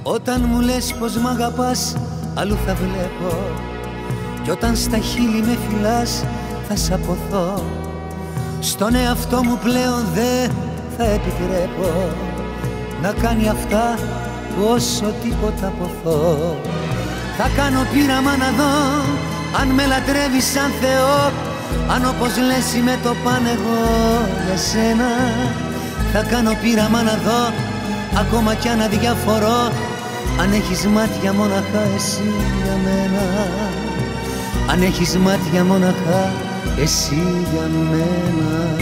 Όταν μου λες πως μ' αγαπάς, αλλού θα βλέπω. Κι όταν στα χείλη με φυλάς, θα σ' αποθώ. Στον εαυτό μου πλέον δε θα επιτρέπω να κάνει αυτά που όσο τίποτα αποθώ. Θα κάνω πείραμα να δω αν με λατρεύεις σαν Θεό, αν όπως λες είμαι το παν εγώ για σένα. Θα κάνω πείραμα να δω, ακόμα κι αν αδιαφορώ, αν έχεις μάτια μόναχα εσύ για μένα. Αν έχεις μάτια μόναχα εσύ για μένα.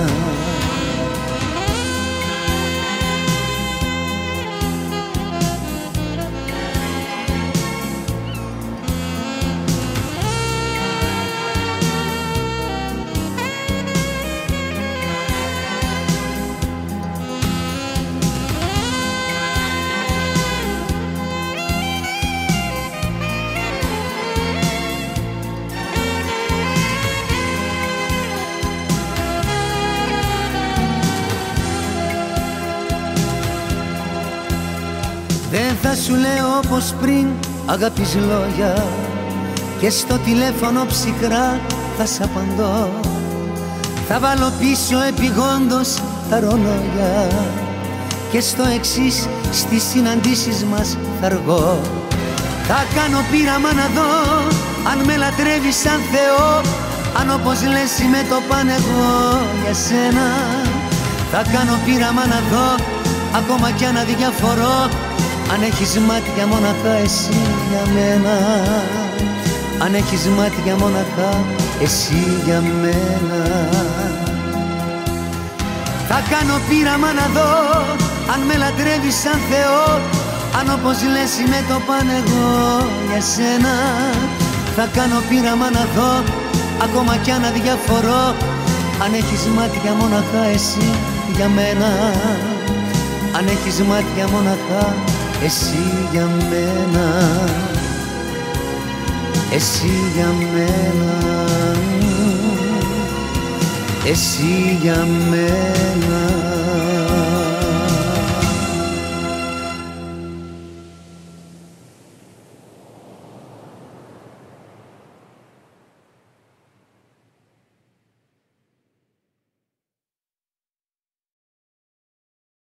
Δεν θα σου λέω όπως πριν αγάπης λόγια, και στο τηλέφωνο ψυχρά θα σ' απαντώ. Θα βάλω πίσω επιγόντως τα ρολόγια και στο εξής στις συναντήσεις μας θα αργώ. Θα κάνω πείραμα να δω αν με λατρεύεις σαν Θεό, αν όπως λες είμαι το παν εγώ για σένα. Θα κάνω πείραμα να δω, ακόμα κι αν αδιαφορώ, αν έχεις μάτια μόναχα εσύ για μένα. Αν έχεις μάτια μόναχα εσύ για μένα. Θα κάνω πείραμα να δω αν με λατρεύεις σαν Θεό, αν όπως λες είμαι το παν εγώ για σένα. Θα κάνω πείραμα να δω, ακόμα κι αν αδιαφορώ, αν έχεις μάτια μόναχα εσύ για μένα. Αν έχεις μάτια μόναχα εσύ για μένα. Εσύ για μένα. Εσύ για μένα.